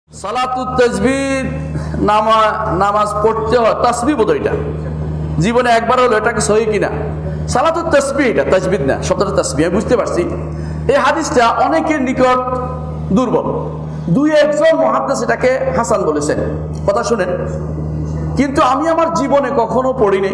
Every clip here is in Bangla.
সালাতুত তাসবিহ নামাজ পড়তে হয়, তাসবিহ বোধ এটা জীবনে একবার হলো, এটা কি সহি কিনা? সালাতুত তাসবিহ, এটা তাসবিহ না, শব্দটা তাসবিহ। আমি বুঝতে পারছি এই হাদিসটা অনেকের নিকট দুর্বল। দুই একজন মুহাদ্দিস এটাকে হাসান বলেছেন, কথা শুনেন। কিন্তু আমি আমার জীবনে কখনো পড়িনি,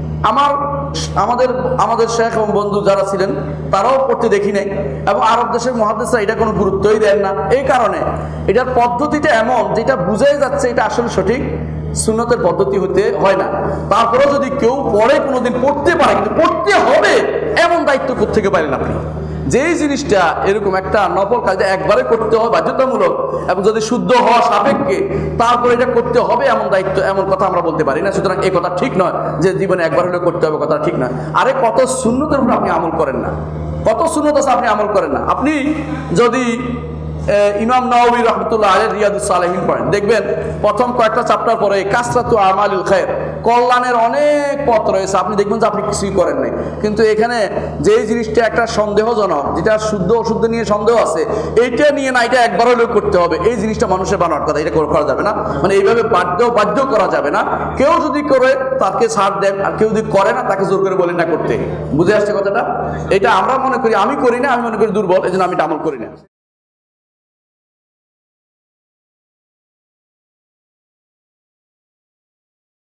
আমাদের শেখ এবং বন্ধু যারা ছিলেন তারাও পড়তে দেখি নাই, এবং আরব দেশের মুহাদ্দিসরা এটা কোনো গুরুত্বই দেন না। এই কারণে এটার পদ্ধতিটা এমন যেটা বুঝাই যাচ্ছে এটা আসলে সঠিক সুন্নতের পদ্ধতি হতে হয় না। তারপরেও যদি কেউ পড়ে কোনোদিন পড়তে পারে, কিন্তু পড়তে হবে এমন দায়িত্ব কোত্থেকে পারেন আপনি? যেই জিনিসটা এরকম একটা নফল কাজ একবারে করতে হয় বাধ্যতামূলক, এবং যদি শুদ্ধ হওয়া সাপেক্ষে তারপরে এটা করতে হবে এমন দায়িত্ব, এমন কথা আমরা বলতে পারি না। সুতরাং এই কথা ঠিক নয় যে জীবনে একবার হলে করতে হবে, কথা ঠিক নয়। আরে কত সুন্নতের উপর আপনি আমল করেন না, কত সুন্নত আছে আপনি আমল করেন না। আপনি যদি ইমাম নাওয়াবী রাহমাতুল্লাহ আলাইহি রিয়াদুস সালিহিন পড়েন, দেখবেন প্রথম কয়েকটা চ্যাপ্টার পরে কাসরাতু আমালিল খায়র, কল্যাণের অনেক পথ রয়েছে। আপনি দেখবেন যে আপনি কিছুই করেন নাই, কিন্তু এখানে যেই জিনিসটা একটা সন্দেহজনক, যেটা শুদ্ধ অশুদ্ধ নিয়ে সন্দেহ আছে, এইটা নিয়ে না এটা একবার হলেও করতে হবে, এই জিনিসটা মানুষের বানানোর কথা, এটা করা যাবে না। মানে এইভাবে বাধ্য করা যাবে না। কেউ যদি করে তাকে ছাড় দেন, আর কেউ যদি করে না তাকে জোর করে বলেন না করতে। বুঝে আসছে কথাটা? এটা আমরা মনে করি, আমি করি না, আমি মনে করি দুর্বল, এই জন্য আমি এটা আমল করি না।